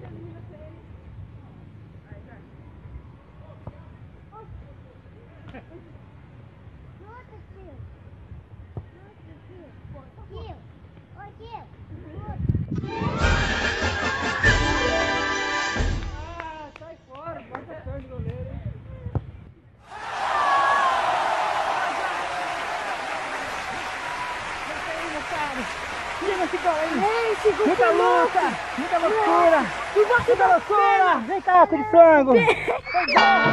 Sai fora, bota a perna do goleiro, hein? Tira esse gol aí! Muita luta! Muita loucura! Muita loucura! Vem cá, de frango!